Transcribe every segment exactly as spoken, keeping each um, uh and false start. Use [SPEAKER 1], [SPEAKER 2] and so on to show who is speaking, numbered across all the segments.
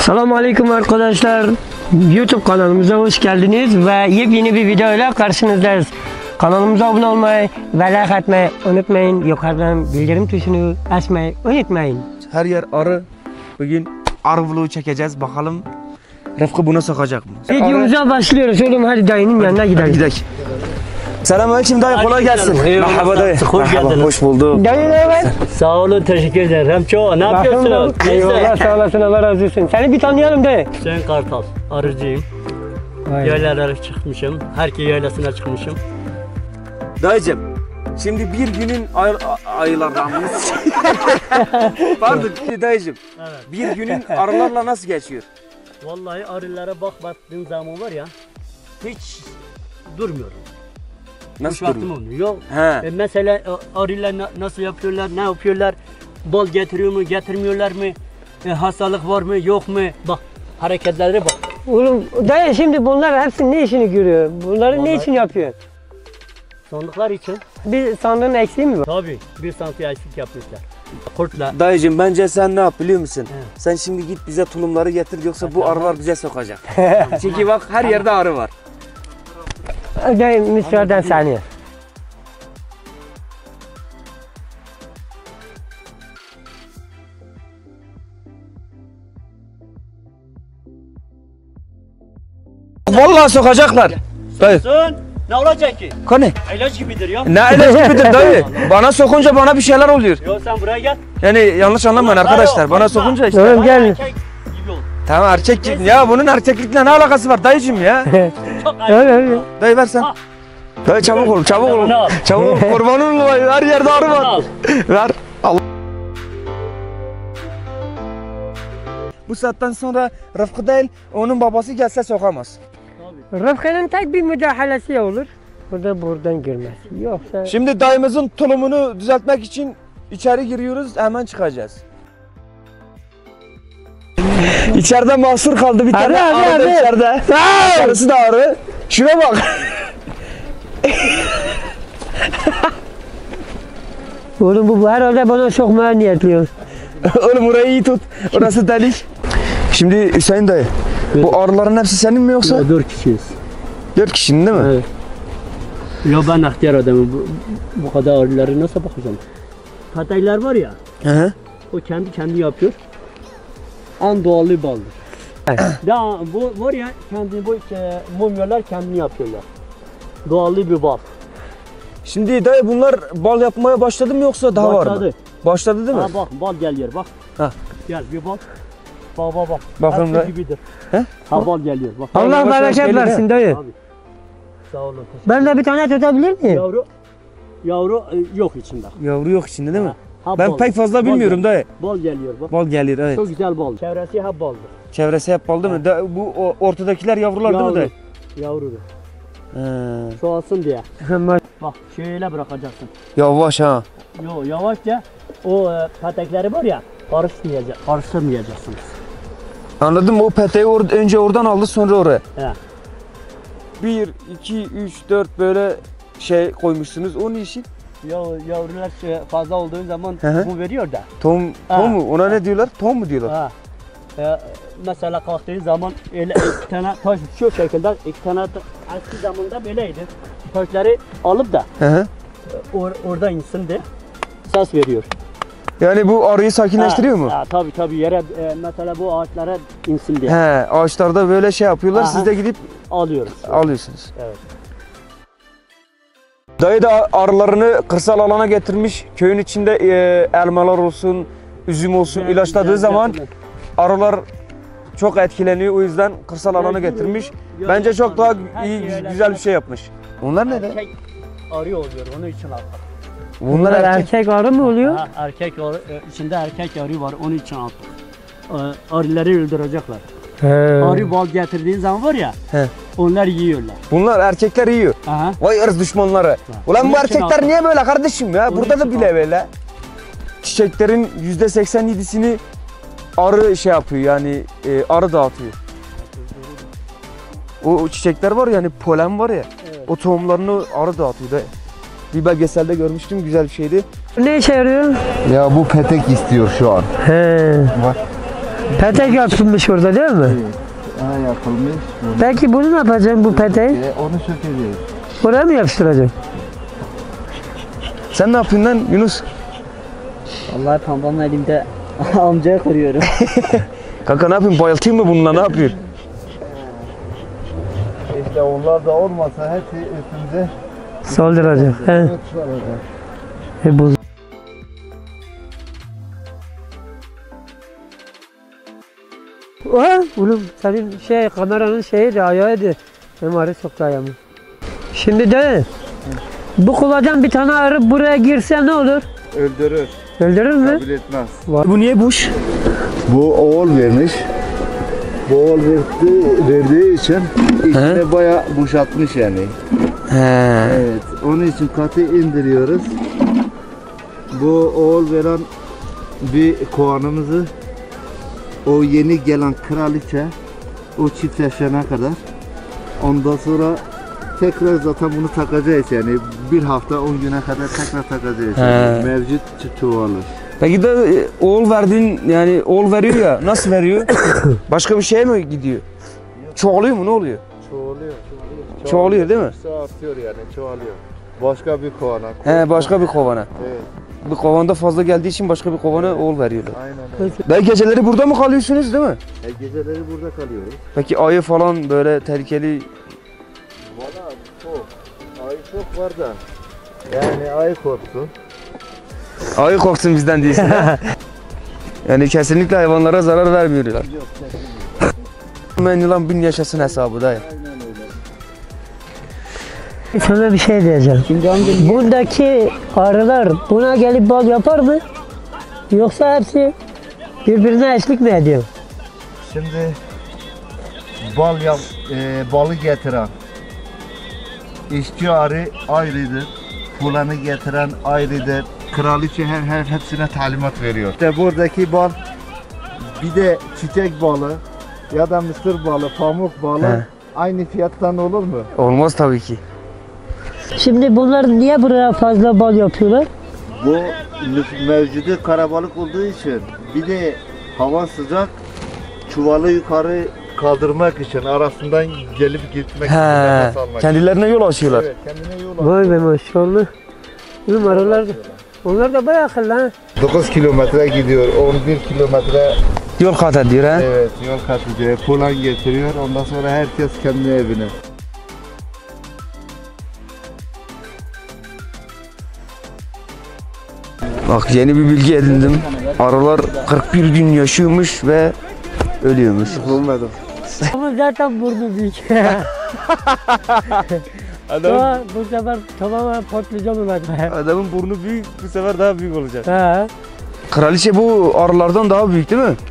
[SPEAKER 1] Selamun Aleyküm arkadaşlar. YouTube kanalımıza hoş geldiniz ve yepyeni bir video ile karşınızdayız. Kanalımıza abone olmayı ve like atmayı unutmayın. Yukarıdan bildirim tuşunu açmayı unutmayın.
[SPEAKER 2] Her yer arı. Bugün arı vlogu çekeceğiz. Bakalım Rıfkı buna sokacak mı?
[SPEAKER 1] Videomuza başlıyoruz. Oğlum hadi dayının yanına gidelim.
[SPEAKER 2] Gidelim. Selamünaleyküm dayı, kolay gelsin. Merhaba dayı.
[SPEAKER 3] Hoş
[SPEAKER 2] Merhaba,
[SPEAKER 3] geldiniz.
[SPEAKER 2] hoş bulduk.
[SPEAKER 1] Dayı ne var?
[SPEAKER 3] Sağ olun, teşekkür ederim. Çoğu ne yapıyorsunuz?
[SPEAKER 1] Eyvallah, sağ olasın, Allah razı olsun. Seni bir tanıyalım dayı.
[SPEAKER 3] Hüseyin Kartal, arıcıyım. Yaylalara çıkmışım, herkes yaylasına çıkmışım.
[SPEAKER 2] Dayıcım, şimdi bir günün ay aylardan mıyız? Pardon dayıcım.
[SPEAKER 3] Evet.
[SPEAKER 2] Bir günün arılarla nasıl geçiyor?
[SPEAKER 3] Vallahi arılara bak baktığım zaman var ya, hiç durmuyorum.
[SPEAKER 2] Nasıl
[SPEAKER 3] Boş vaktim
[SPEAKER 2] duruyor?
[SPEAKER 3] olmuyor. Yok.
[SPEAKER 2] He.
[SPEAKER 3] E, mesela e, arılar na- nasıl yapıyorlar, ne yapıyorlar? Bal getiriyor mu, getirmiyorlar mı? E, hastalık var mı, yok mu? Bak, hareketlere bak.
[SPEAKER 1] Oğlum dayı şimdi bunlar hepsi ne işini görüyor? Bunları ne
[SPEAKER 3] Vallahi-
[SPEAKER 1] için yapıyor?
[SPEAKER 3] Sandıklar için.
[SPEAKER 1] Bir sandığın eksiği mi var?
[SPEAKER 3] Tabii, bir santiye eksik yapmışlar. Kurtla.
[SPEAKER 2] Dayıcım bence sen ne yap biliyor musun?
[SPEAKER 3] He.
[SPEAKER 2] Sen şimdi git bize tulumları getir, yoksa bu
[SPEAKER 3] tamam.
[SPEAKER 2] arılar bize sokacak. Çünkü bak her yerde arı var.
[SPEAKER 1] Dayı müsaaden saniye.
[SPEAKER 2] Vallahi sokacaklar. Dayı.
[SPEAKER 3] Sen ne olacak ki?
[SPEAKER 2] Kone.
[SPEAKER 3] İlaç gibidir ya.
[SPEAKER 2] Ne ilaç gibidir dayı. Bana sokunca bana bir şeyler oluyor.
[SPEAKER 3] Yo sen buraya gel.
[SPEAKER 2] Yani yanlış anlamayın
[SPEAKER 3] Ulan
[SPEAKER 2] arkadaşlar.
[SPEAKER 3] dayı,
[SPEAKER 2] Bana
[SPEAKER 3] korkma.
[SPEAKER 2] sokunca işte.
[SPEAKER 1] Oğlum gel.
[SPEAKER 3] Erkek gibi ol.
[SPEAKER 2] Tamam erkek gibi. Ya bunun erkeklikle ne alakası var dayıcım ya?
[SPEAKER 3] Çok
[SPEAKER 1] Öyle
[SPEAKER 3] ayıp.
[SPEAKER 1] öyle.
[SPEAKER 2] Dayı versen.
[SPEAKER 3] Ha.
[SPEAKER 2] Dayı çabuk ol, çabuk ol.
[SPEAKER 3] Ne al?
[SPEAKER 2] Çabuk ol, kurban olayım. Her yerde arı var.
[SPEAKER 3] Al.
[SPEAKER 2] Ver. Allah. Bu saatten sonra Rıfkı değil, onun babası gelse sokamaz.
[SPEAKER 1] Rıfkı'nın tek bir müdahalesi olur. O da buradan girmez. Yoksa...
[SPEAKER 2] Şimdi dayımızın tulumunu düzeltmek için içeri giriyoruz, hemen çıkacağız. İçeride mahsur kaldı bir tane
[SPEAKER 1] Arı, arı,
[SPEAKER 2] arı da
[SPEAKER 1] arı.
[SPEAKER 2] içeride. Karısı da arı. Şuna bak.
[SPEAKER 1] Oğlum bu herhalde bana sokmaya niyetliyor.
[SPEAKER 2] Oğlum orayı iyi tut. Orası delik. Şimdi Hüseyin dayı, bu arıların hepsi senin mi yoksa?
[SPEAKER 3] Ya, dört kişiyiz.
[SPEAKER 2] Dört kişinin değil mi?
[SPEAKER 3] Evet. Ya ben ihtiyar adamım. Bu, bu kadar arıları nasıl bakacağım? Hataylar var ya,
[SPEAKER 2] Hı hı.
[SPEAKER 3] o kendi kendi yapıyor. An doğalı baldır. Ya bu var ya, kendi bu e, mumyalar kendini yapıyorlar. Doğalı bir bal.
[SPEAKER 2] Şimdi dayı bunlar bal yapmaya başladı mı yoksa daha var mı?
[SPEAKER 3] Başladı.
[SPEAKER 2] Başladı değil mi?
[SPEAKER 3] Ha bak, bal geliyor bak.
[SPEAKER 2] Ha.
[SPEAKER 3] Gel bir bak. Bak bak bak.
[SPEAKER 2] Bakın
[SPEAKER 3] Hepsi
[SPEAKER 2] da-
[SPEAKER 3] gibidir.
[SPEAKER 2] He?
[SPEAKER 3] Ha bal geliyor bak.
[SPEAKER 1] Allah
[SPEAKER 2] yavaş yavaş
[SPEAKER 1] bereket
[SPEAKER 2] geliyor,
[SPEAKER 1] versin dayı.
[SPEAKER 3] Abi. Sağ olun. teşekkür
[SPEAKER 1] Ben de bir tane tutabilir miyim?
[SPEAKER 3] Yavru, yavru e, yok içinde.
[SPEAKER 2] Yavru yok içinde değil mi?
[SPEAKER 3] Ha,
[SPEAKER 2] Ben
[SPEAKER 3] bal.
[SPEAKER 2] pek fazla
[SPEAKER 3] Bal
[SPEAKER 2] bilmiyorum
[SPEAKER 3] geliyor.
[SPEAKER 2] dayı.
[SPEAKER 3] Bal geliyor bak.
[SPEAKER 2] Bal gelir evet.
[SPEAKER 3] Çok güzel bal. Çevresi hep baldır.
[SPEAKER 2] Çevresi hep bal değil mi? Da, bu o, ortadakiler yavrular değil mi dayı?
[SPEAKER 3] Yavrudur.
[SPEAKER 2] He.
[SPEAKER 3] Çoğalsın diye. Bak şöyle bırakacaksın.
[SPEAKER 2] Yavaş ha.
[SPEAKER 3] Yo yavaşça o e, patekleri var ya, karışmayacak, karıştırmayacaksınız.
[SPEAKER 2] Anladım, o peteği or önce oradan aldı sonra oraya.
[SPEAKER 3] He.
[SPEAKER 2] Bir, iki, üç, dört böyle şey koymuşsunuz. Onun işi
[SPEAKER 3] Ya yavrular şey fazla olduğu zaman
[SPEAKER 2] Hı hı.
[SPEAKER 3] bu veriyor da.
[SPEAKER 2] tom,
[SPEAKER 3] Ha.
[SPEAKER 2] tom mu? Ona ne diyorlar? Tom mu diyorlar?
[SPEAKER 3] Ha. E, mesela kalktığı zaman öyle iki tane taş şu şekilde iki tane ta- eski zamanda böyleydi. Taşları alıp da
[SPEAKER 2] Hı hı.
[SPEAKER 3] or, orada insin de ses veriyor.
[SPEAKER 2] Yani bu arıyı sakinleştiriyor mu?
[SPEAKER 3] Ha, tabii tabii yere e, mesela bu ağaçlara insin diye
[SPEAKER 2] He, ağaçlarda böyle şey yapıyorlar.
[SPEAKER 3] Aha.
[SPEAKER 2] Siz de gidip
[SPEAKER 3] alıyoruz.
[SPEAKER 2] alıyorsunuz.
[SPEAKER 3] Evet.
[SPEAKER 2] Dayı da arılarını kırsal alana getirmiş. Köyün içinde e, elmalar olsun, üzüm olsun
[SPEAKER 3] Güzel,
[SPEAKER 2] ilaçladığı
[SPEAKER 3] güzel,
[SPEAKER 2] zaman
[SPEAKER 3] güzel.
[SPEAKER 2] arılar çok etkileniyor. O yüzden kırsal alana getirmiş. Bence çok daha iyi, güzel bir şey yapmış. Bunlar ne de?
[SPEAKER 3] Erkek arı oluyor, onun için aldık.
[SPEAKER 2] Bunlar
[SPEAKER 1] Bunlar
[SPEAKER 2] erkek.
[SPEAKER 1] erkek arı mı oluyor?
[SPEAKER 3] Ha, erkek arı, e, içinde erkek arı var, onun için aldık. E, Arıları öldürecekler.
[SPEAKER 1] He.
[SPEAKER 3] Arı bal getirdiğin zaman var ya,
[SPEAKER 2] He.
[SPEAKER 3] onlar yiyorlar.
[SPEAKER 2] Bunlar erkekler yiyor.
[SPEAKER 3] Aha.
[SPEAKER 2] Vay ırz düşmanları. Ulan
[SPEAKER 3] Onun
[SPEAKER 2] bu
[SPEAKER 3] için
[SPEAKER 2] erkekler
[SPEAKER 3] aldım.
[SPEAKER 2] niye böyle kardeşim ya?
[SPEAKER 3] Onun
[SPEAKER 2] Burada da
[SPEAKER 3] için
[SPEAKER 2] bile
[SPEAKER 3] aldım.
[SPEAKER 2] böyle. Çiçeklerin yüzde seksen yedisini arı şey yapıyor, yani e, arı dağıtıyor. O, o çiçekler var ya, hani polen var ya,
[SPEAKER 3] Evet.
[SPEAKER 2] o tohumlarını arı dağıtıyor da. Bir belgeselde görmüştüm, güzel bir şeydi.
[SPEAKER 1] Ne işe yarıyor?
[SPEAKER 4] Ya bu petek istiyor şu an.
[SPEAKER 1] He.
[SPEAKER 4] Bak.
[SPEAKER 1] Petek yapılmış orada değil mi?
[SPEAKER 4] Ha, yapılmış.
[SPEAKER 1] Peki bunu ne yapacaksın bu peteği?
[SPEAKER 4] E, onu sökeceğiz.
[SPEAKER 1] Oraya mı yapıştıracaksın?
[SPEAKER 2] Sen ne yapıyorsun lan Yunus?
[SPEAKER 3] Vallahi pambamın elimde amcaya kırıyorum.
[SPEAKER 2] Kanka ne yapayım, bayıltayım mı bununla, ne yapıyorsun?
[SPEAKER 4] İşte onlar da olmasa hepsi üstümüze
[SPEAKER 1] Solduracak. He.
[SPEAKER 4] çıkaracak.
[SPEAKER 1] E, bu. Oha, oğlum senin şey kameranın şeyiydi, ayağıydı. Benim arı soktu ayağımı. Şimdi de bu kovadan bir tane arı buraya girse ne olur?
[SPEAKER 4] Öldürür,
[SPEAKER 1] Öldürür mü?
[SPEAKER 4] kabul etmez.
[SPEAKER 2] Bu niye boş?
[SPEAKER 4] Bu oğul vermiş. Bu oğul verdi, verdiği için içine bayağı boşaltmış yani.
[SPEAKER 2] He.
[SPEAKER 4] Evet, onun için katı indiriyoruz. Bu oğul veren bir kovanımızı o yeni gelen kraliçe o çiftleşene kadar, ondan sonra tekrar zaten bunu takacağız yani bir hafta on güne kadar tekrar takacağız yani.
[SPEAKER 2] He.
[SPEAKER 4] Mevcut çuvalı.
[SPEAKER 2] Peki de e, oğul verdiğin, yani oğul veriyor ya, nasıl veriyor? Başka bir şeye mi gidiyor? Çoğalıyor mu, ne oluyor?
[SPEAKER 4] Çoğalıyor.
[SPEAKER 2] Çoğalıyor değil mi?
[SPEAKER 4] Artıyor yani, çoğalıyor. Başka bir kovana.
[SPEAKER 2] He, başka bir kovana.
[SPEAKER 4] Evet,
[SPEAKER 2] Bir kovanda fazla geldiği için başka bir kovana oğul veriyorlar.
[SPEAKER 4] aynen öyle.
[SPEAKER 2] Belki geceleri burada mı kalıyorsunuz değil mi?
[SPEAKER 4] E, geceleri burada kalıyoruz.
[SPEAKER 2] Peki ayı falan böyle tehlikeli,
[SPEAKER 4] Valla çok. Ayı çok var da. Yani ayı korktu.
[SPEAKER 2] ayı korksun bizden değilsin ha? Yani kesinlikle hayvanlara zarar vermiyorlar.
[SPEAKER 4] Yok, kesinlikle.
[SPEAKER 2] Ben yılan bin yaşasın hesabı dayı.
[SPEAKER 4] Aynen öyle.
[SPEAKER 1] Sana bir şey diyeceğim. Buradaki arılar buna gelip bal yapar mı? Yoksa hepsi birbirine eşlik mi ediyor?
[SPEAKER 4] Şimdi bal yap, e, balı getiren işçi arı ayrıdır. Fulanı getiren ayrıdır. Kraliçe her, her hepsine talimat veriyor. İşte buradaki bal bir de çiçek balı ya da mısır balı, pamuk balı
[SPEAKER 2] He.
[SPEAKER 4] aynı fiyattan olur mu?
[SPEAKER 2] Olmaz tabii ki.
[SPEAKER 1] Şimdi bunlar niye buraya fazla bal yapıyorlar?
[SPEAKER 4] Bu nüf- mevcudu karabalık olduğu için bir de hava sıcak, çuvalı yukarı kaldırmak için, arasından gelip gitmek için,
[SPEAKER 2] He,
[SPEAKER 4] nefes almak için.
[SPEAKER 2] kendilerine yol açıyorlar.
[SPEAKER 4] Evet, kendine yol
[SPEAKER 1] Vay be maşallah. Oğlum arılar da, onlar da bayağı akıllı ha.
[SPEAKER 4] dokuz kilometre gidiyor, on bir kilometre
[SPEAKER 2] Yol kat ediyor ha.
[SPEAKER 4] evet yol kat ediyor, pulan getiriyor, ondan sonra herkes kendi evine.
[SPEAKER 2] Bak yeni bir bilgi edindim. Arılar kırk bir gün yaşıyormuş ve ölüyormuş.
[SPEAKER 4] Bulmadım.
[SPEAKER 1] Ama zaten burnu büyük.
[SPEAKER 2] Adam,
[SPEAKER 1] Ama bu sefer tamamen patlıcan olacak.
[SPEAKER 2] adamın burnu büyük, bu sefer daha büyük olacak.
[SPEAKER 1] Ha.
[SPEAKER 2] Kraliçe bu arılardan daha büyük değil mi?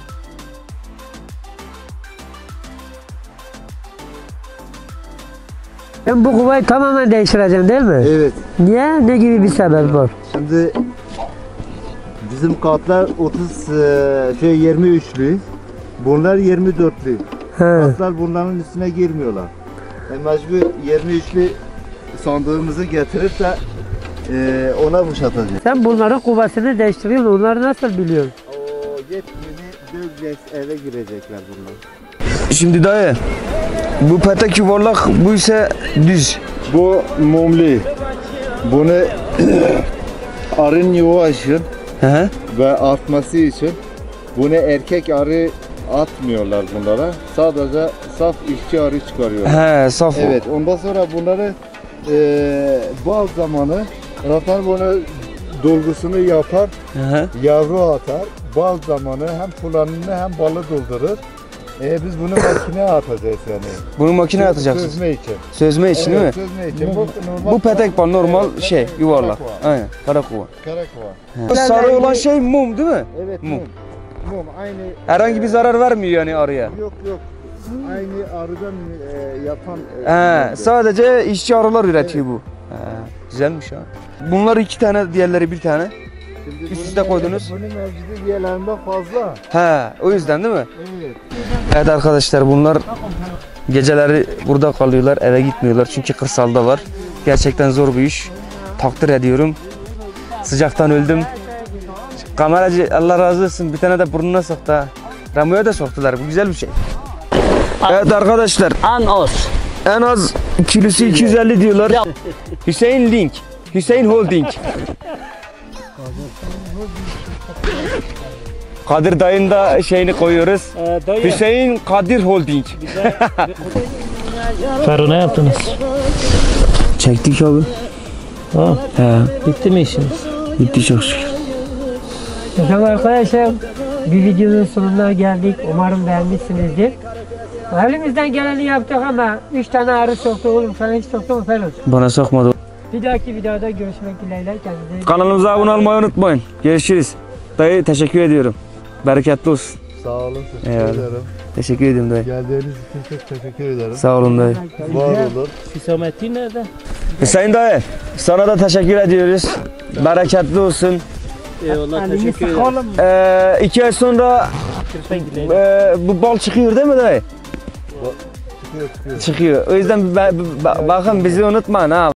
[SPEAKER 1] Ben bu kovayı tamamen değiştireceğim değil mi?
[SPEAKER 4] Evet,
[SPEAKER 1] Niye? Ne gibi bir sebep var?
[SPEAKER 4] şimdi bizim katlar otuz e, şey yirmi üçlü, bunlar yirmi dörtlü.
[SPEAKER 1] Ha.
[SPEAKER 4] Katlar bunların üstüne girmiyorlar. E, mecbur yirmi üçlü sandığımızı getirip de e, ona boşaltacağız.
[SPEAKER 1] Sen bunların kovasını değiştiriyorsun. Onları nasıl biliyorsun?
[SPEAKER 4] O yepyeni dövlex eve girecekler bunlar.
[SPEAKER 2] Şimdi dayı, bu petek yuvarlak, bu ise düz.
[SPEAKER 4] Bu mumli. Bunu arın yuva için
[SPEAKER 2] Hı hı.
[SPEAKER 4] ve artması için bunu erkek arı atmıyorlar bunlara. Sadece saf işçi arı çıkarıyorlar.
[SPEAKER 2] He, saf.
[SPEAKER 4] Evet, ondan sonra bunları eee bal zamanı zaten bunu dolgusunu yapar,
[SPEAKER 2] Hı hı.
[SPEAKER 4] yavru atar. Bal zamanı hem fulanını hem balı doldurur. E, biz bunu makineye atacağız yani.
[SPEAKER 2] Bunu makineye atacaksın.
[SPEAKER 4] Sözme için.
[SPEAKER 2] Sözme için değil mi?
[SPEAKER 4] Evet, sözme için. Bu, normal
[SPEAKER 2] Bu petek bal normal
[SPEAKER 4] Evet,
[SPEAKER 2] şey,
[SPEAKER 4] kara
[SPEAKER 2] yuvarlak.
[SPEAKER 4] kova.
[SPEAKER 2] Aynen, kara kova.
[SPEAKER 4] Kara kova.
[SPEAKER 2] Bu sarı olan şey mum değil mi?
[SPEAKER 4] Evet,
[SPEAKER 2] Mum.
[SPEAKER 4] mum. Mum aynı.
[SPEAKER 2] Herhangi bir zarar vermiyor yani arıya.
[SPEAKER 4] Yok yok. Aynı arıdan e, yapan. e,
[SPEAKER 2] He,
[SPEAKER 4] mumdu.
[SPEAKER 2] sadece işçi arılar üretiyor bu. He, güzelmiş ha. Bunlar iki tane, diğerleri bir tane.
[SPEAKER 4] Şimdi
[SPEAKER 2] üst
[SPEAKER 4] bunun
[SPEAKER 2] üste
[SPEAKER 4] mevcudu-
[SPEAKER 2] koydunuz.
[SPEAKER 4] Bunun mevcudu diğerlerinden fazla.
[SPEAKER 2] He, o yüzden değil mi?
[SPEAKER 4] Evet.
[SPEAKER 2] Evet arkadaşlar, bunlar geceleri burada kalıyorlar, eve gitmiyorlar çünkü kırsalda var. Gerçekten zor bir iş. Takdir ediyorum. Sıcaktan öldüm. Kameracı Allah razı olsun, bir tane de burnuna soktu ha. Ramo'ya da soktular. Bu güzel bir şey. Evet arkadaşlar.
[SPEAKER 3] An os.
[SPEAKER 2] En az kilosu iki yüz elli diyorlar. Hüseyin Link. Hüseyin Holding. Kadir dayın da şeyini koyuyoruz.
[SPEAKER 3] Ee, dayı.
[SPEAKER 2] Hüseyin Kadir Holding.
[SPEAKER 3] Fero ne yaptınız?
[SPEAKER 2] Çektik abi.
[SPEAKER 3] Ha,
[SPEAKER 2] He.
[SPEAKER 3] bitti mi işiniz?
[SPEAKER 2] Bitti çok şükür.
[SPEAKER 1] Efendim arkadaşlar, bir videonun sonuna geldik. Umarım beğenmişsinizdir. Elimizden geleni yaptık ama üç tane arı soktu oğlum. Sana hiç soktu mu Feroz?
[SPEAKER 2] Bana sokmadı.
[SPEAKER 1] Bir dahaki videoda görüşmek dileğiyle. Kendinize
[SPEAKER 2] Kanalımıza abone olmayı unutmayın. Görüşürüz. Dayı teşekkür ediyorum. Bereketli olsun.
[SPEAKER 4] Sağ olun, teşekkür
[SPEAKER 2] Eyvallah.
[SPEAKER 4] ederim.
[SPEAKER 2] Teşekkür ediyorum dayı.
[SPEAKER 4] Geldiğiniz için çok teşekkür ederim.
[SPEAKER 2] Sağ olun dayı.
[SPEAKER 4] Var olun.
[SPEAKER 3] Hüsamettin nerede?
[SPEAKER 2] Hüseyin dayı sana da teşekkür ediyoruz. Bereketli olsun.
[SPEAKER 3] Eyvallah
[SPEAKER 1] elini
[SPEAKER 3] teşekkür ederim.
[SPEAKER 1] sıkalım.
[SPEAKER 2] Ee, iki ay sonra e, bu bal çıkıyor değil mi dayı?
[SPEAKER 4] Çıkıyor çıkıyor.
[SPEAKER 2] Çıkıyor. O yüzden ba- ba- bakın bizi unutmayın ha.